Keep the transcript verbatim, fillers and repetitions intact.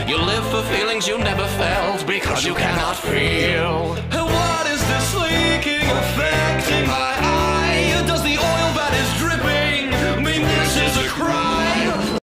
You live for feelings you never felt because you cannot feel.